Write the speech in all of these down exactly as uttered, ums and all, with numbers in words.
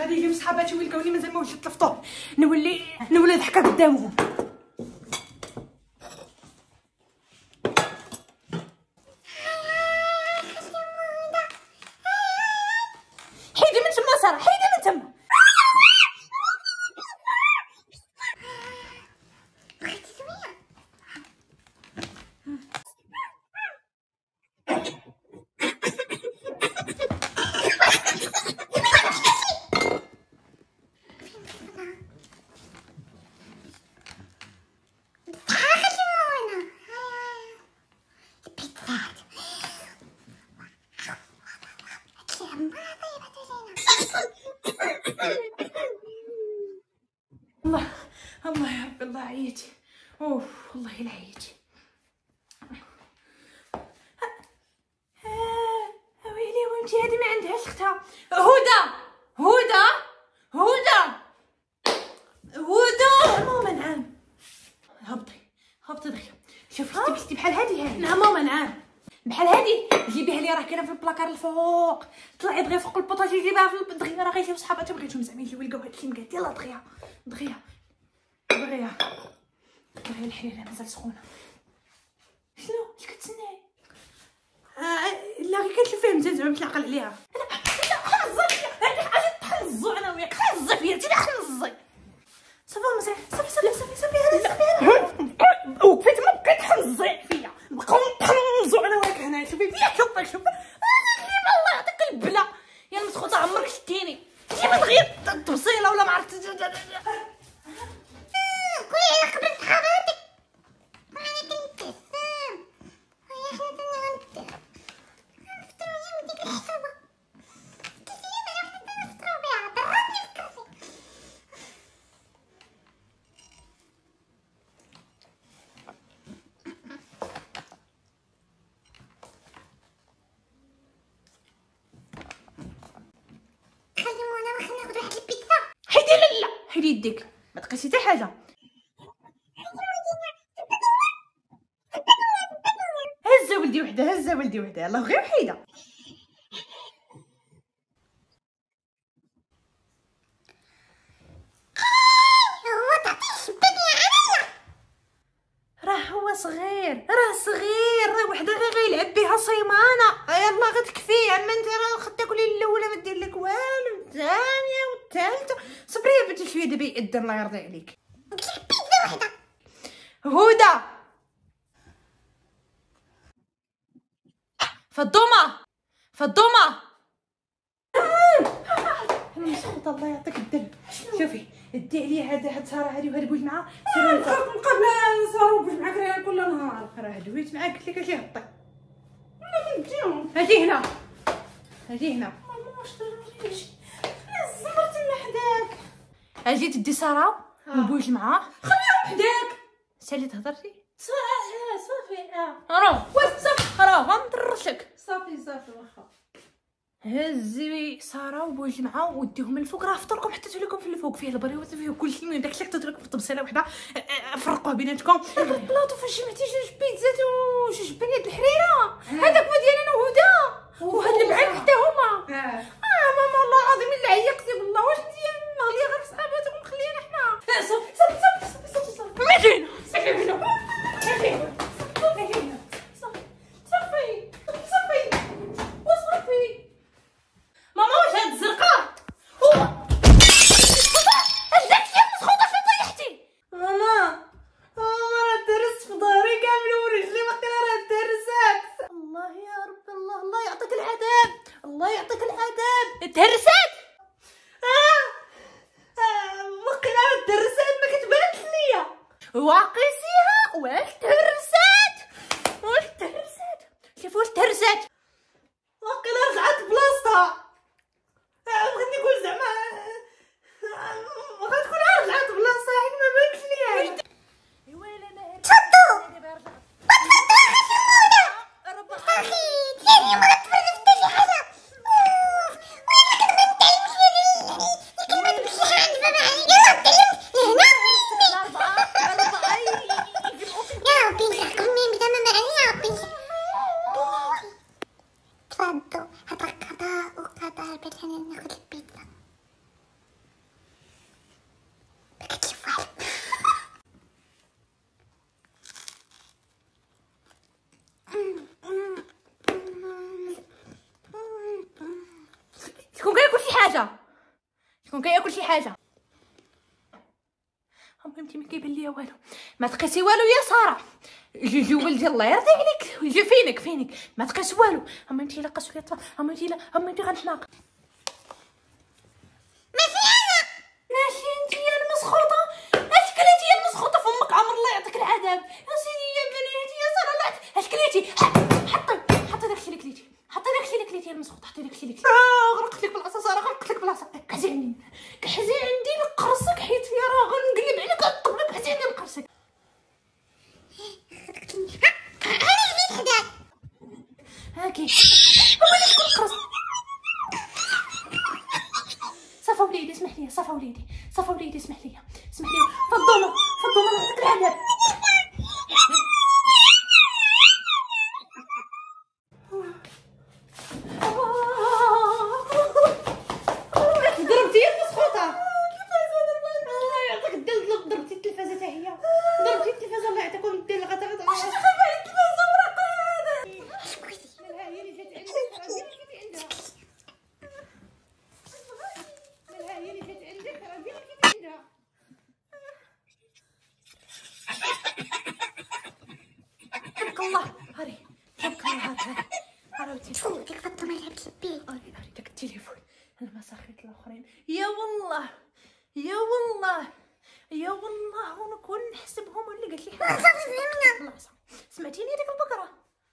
غادي يجيو صحاباتي ويلقاوني مازال ما وجدت الفطور، نولي نولي ضحكه قدامهم. حيدي من تما ساره، حيدي من تما. الله الله يا ربي، الله عييتي، اوف والله الا عييتي. ويلي وانتي هادي ما عندهاش اختها. هدى هدى هدى هدى ماما. نعم هبطي هبطي دغيا. شوفي لبستي بحال هادي هادي. نعم ماما نعم بحال هادي، جيبيها لي راه كاينه في البلاكار الفوق. طلعي دغيا فوق البوطاجي جيبيها في دغيا، راه غيجيو صحاباتها بغيتهم زعما يجيو يلقاو هادشي مقاد. يلاه دغيا دغيا دغيا دغيا الحريره مازال سخونه. شنو اش كتسناي؟ آه لا غير كتلفيها مزيان زعما باش نعقل عليها. لا حنزي فيا هادي حاجه تحنزو انا وياك. حنزي فيا انت اللي حنزي. صافي مزيان صافي صافي صافي صافي هذا وقفي تما بقيت حنزي فيا. نبقاو نحنزو انا وياك هنا. شوفي فيا شوفي شوفي الله يعطيك البلا يا مسخوطه عمرك شتيني. جيبي دغيا التبصيله ولا ما عرفتش. قولي قبل صحاباتك انا كنت فاهم ويا حنا غندير نفطروا يا ديك الحسابه كثير ما حنا نفطروا بها ضراتني في الكافي. خليونا ما خلينا ناخذ واحد البيتزا. حيدي لا لا حيدي يديك ما تقيسي حتى حاجه. هزه ولدي وحده هزه ولدي وحده يلاه غير وحيده. هو تعطيه الشباب يا عليا. راه هو صغير راه صغير راه وحده غير غيلعب بها صيمانه. يلا غير تكفي عما انت راه خدت تاكلي الاولى ما دير لك والو، الثانيه والثالثه. صبري يا بنتي شويه دابا يأذن الله يرضي عليك. بيتزا وحده. هدى فضومه فضومه انا مسخوطه الله يعطيك الدم. شوفي دي عليا هذا هاد ساره هادي وهاد بوج معاه. سيري نبقى قبل ساره بوج معاك راه كل نهار. راه دويت معاك قلت لك اجي هطي. انا نجيهم اجي هنا اجي هنا. ماما واش درتي؟ زمرت من حداك. اجي تدي ساره وبوج معاه. خليها وحداك. سالي تهضرتي صافي اه راه واش صافي راه غندرشك. صافي صافي واخا. هزي ساره وبوج معاه وديهم الفوق. راه فطوركم حطيتو لكم في الفوق فيه البريوات فيه كلشي. من داكشي حطيتو لكم في طبسيله وحده فرقوه بيناتكم. البلاطو فاش جمعتي جوج بيتزات وجوج بنات الحريره. هذاك هو ديال انا وهدى وهاد البعاد حتى هما. اه ماما والله العظيم الا عيقتي بالله. واش ديال نغلي غير صحاباتكم خلينا حنا. صافي صافي صافي صافي صافي مجينا صافي مجينا مجينا مجينا صافي صافي صافي وصافي. ماما واش هاد الزرقاء هو اش داكشي يا مسخوطه فين طيحتي؟ ماما ماما راه درست في ظهري كامل ورجلي واخيرا راه درسات. الله يا ربي الله الله يعطيك العذاب الله يعطيك العذاب. تهرسات اه اه واخيرا راه درسات ما كتبانش ليا. واقيسيها واش تهرسات واش تهرسات. شوف واش تهرسات واقيلا رجعت بلاصتها. بغيت نقول زعما غتكون رجعت بلاصتها حيت ما بانش ليا. ويلي ما تفضوا تفضوا اخي اخي ثاني ما غتفرج حتى شي حاجه. ويلي كتبان شكون كياكل شي حاجه؟ مامتي ما كيبان ليا والو، ما تقيسي والو يا ساره. جي جي ولدي الله يرضي عليك، جي فينك فينك ما تقيس والو. مامتي الا قاسوا لي الطفل، مامتي لا مامتي غنحناق. ماشي انا ماشي انت يا المسخوطه، اش كليتي يا المسخوطه فمك عمر الله يعطيك العذاب يا سيدي يا بنيتي يا ساره. لا اش كليتي؟ حطي حطي داكشي اللي كليتي، حطي داكشي اللي كليتي يا المسخوطه، حطي داكشي اللي كليتي. اه غرقت لك بالعصا ساره، غرقت لك بالعصا. كحزي عندي كحزي عندي نقرصك حيت يا راه غنقلب عليك غنطب لك. كحزي عندي نقرصك. انا جيت حداك هاكي هو اللي شكون قرص. صافا وليدي اسمح لي، صافا وليدي، صافا وليدي اسمح لي، اسمح لي. فضونا فضونا نعطيك العذاب. ضربتي يا مسخوطه. الله يعطيك الدلدل، ضربتي التلفازه حتى هي، ضربتي التلفازه الله يعطيكم الدل. غتغ واش تخاف على التلفازه ورقه هذا؟ هي اللي جات عندك، راه جيتي عندها. هي اللي جات عندك، راه جيتي عندها. تبارك الله. هاري تبارك الله. هاري هاري هاري ديك فاطمه لعبت بيه. هاري هاري داك التليفون المساخيط الاخرين. يا والله يا والله يا والله ونكون نحسبهم ولا قالت لي حاجه. الله سمعتيني ديك البقره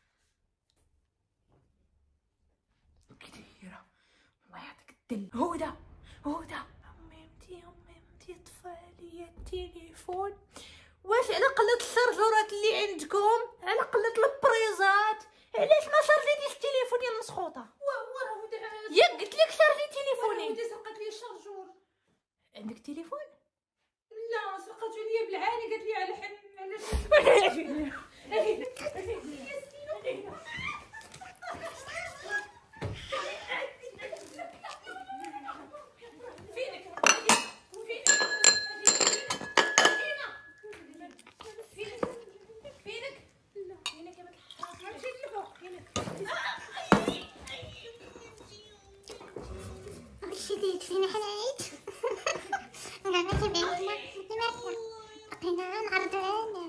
كثيره الله يعطيك الدل. هدى هدى امي امي طفى عليا التليفون. واش على قلة الشرجورات اللي عندكم، على قلة البريزات، علاش ما شارجيتيش التليفون يا المسخوطه؟ واه هدى ياك قلت لك شارجي تليفوني. هدى سرقت لي الشارجور. عندك تليفون؟ لا سرقته ليا بالعاني، قالت لي على حن علاش. شديد فينا حنعيد انا ما تبعنا تبعنا بقينا نعرض علينا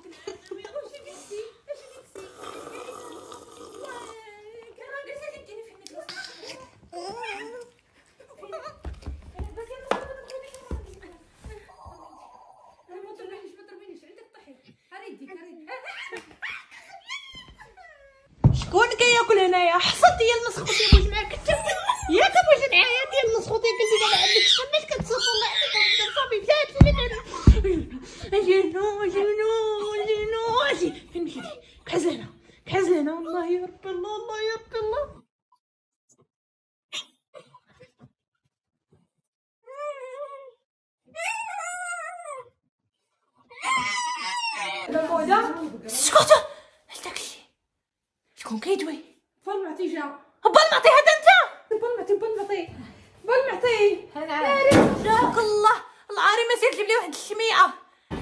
شكون كياكل هنايا؟ حصلت يا المسخوط يا بوج معاك انت ياك بوج معايا ديال المسخوط يا كنتي دابا عندك شمال كتصوص الله يعطيك صافي بلات لي جينو جينو جينو اجي فين مشيتي؟ كحزانه كحزانه والله يا ربي الله الله يا ربي الله. هدى اسكتي داكشي شكون كيدوي؟ بالمعطي جا. بالمعطي هذا انت؟ بالمعطي بالمعطي بالمعطي جاك الله العاري ما سير تجيب لي واحد الشميعه.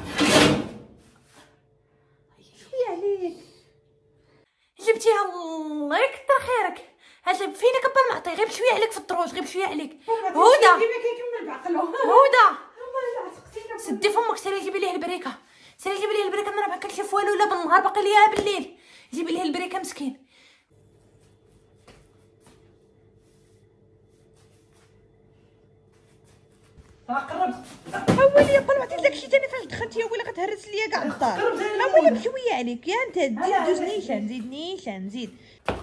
شويه عليك جبتيها الله يكثر خيرك. هذا فينك بالمعطي غير بشويه عليك في الدروج غير بشويه عليك. هدى كيما كيكمل بعقله. هدى سدي فمك سيري جيبي ليه البريكه، سيري جيبي ليه البريكه. انا ما كنشوف والو لا بالنهار باقي ليها بالليل. جيبي ليه البريكه مسكين. راه قربت. حولي بالمعطي داكشي ثاني فاش دخلتي يا ويلي غتهرس ليا كاع الدار. حولي بشويه عليك يا انت تزيد دوز نيشان زيد نيشان زيد.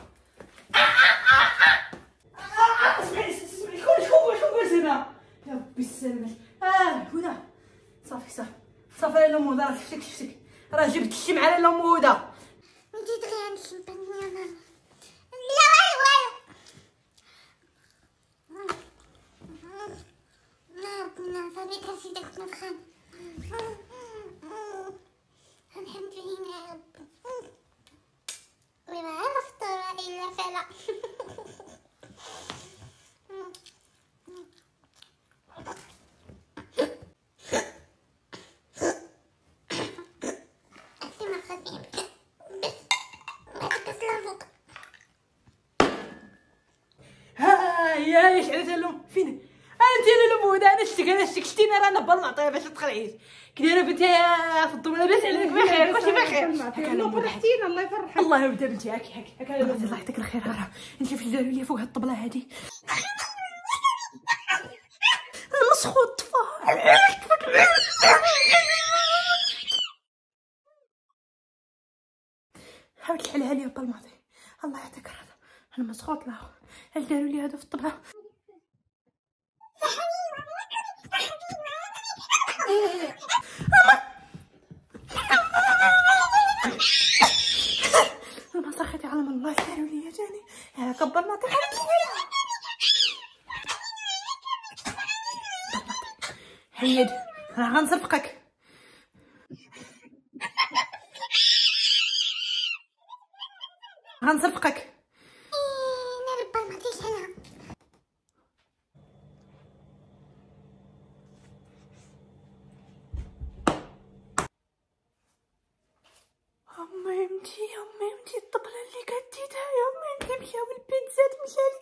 اسمعي اسمعي شكون شكون شكون قلت هنا يا ربي السلامات. اه هدى صافي صافي صافي لا هدى راه شفتك شفتك راه جبت الشمعه لا هدى. نجي دغيا عند الشمبانيا لا والو والو لا ربنا صافي كرسي داك النفخان الحمد لله يا رب وما عرفت الا فلا ها يا ايش على اللوم فين انت يا لوم سودا انا شتك انا شتك شتيني رانا بالنعطيه باش تخلعيش كي دايره بنتي فضوا لاباس عليك بخير كلشي بخير الله فرحتينا الله يفرحك الله يبدا بنتي هاكي هاكي هاكا الله يعطيك الخير. راه انت فاش داروا لي فوق هاد الطبله هادي مسخوط طفى حاولت تحلها لي بالماضي الله يعطيك الرضا انا مسخوط لا اش داروا لي هذا في الطبله ما صحيتي على من الله داروا لي جاني يا كبر ما تحركي حيد راه غنصفقك غنصفقك انا ربما ما تيش انا امي امتي امي امتي الطبله اللي كديتها يا امي امتي مشاو البيتزات مشى